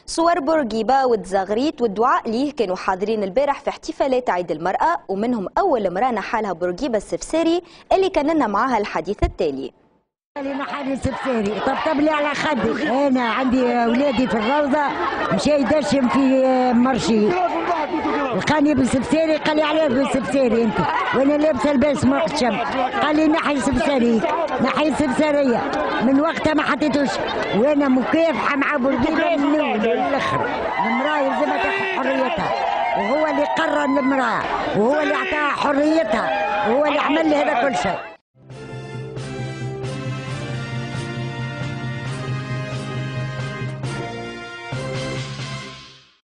صور بورقيبة والتزغريت والدعاء ليه كانوا حاضرين البارح في احتفالات عيد المرأة، ومنهم أول امرأة نحالها بورقيبة السفساري اللي كان لنا معاها الحديث التالي. نحالي السفساري طبطب لي على خدي. انا عندي اولادي في الروضه، مشى يدشم في مرشي، لقاني بالسفساري قال لي علاه بالسفساري انت، وانا لابسه لباس محتشم، قال لي نحي السفساري نحي السفساريه. من وقتها ما حطيتوش، وانا مكافحه مع بورقيبه من الاول للاخر. المراه لازم تاخذ حريتها، وهو اللي قرر المراه، وهو اللي اعطاها حريتها، وهو اللي عمل لي هذا كل شيء.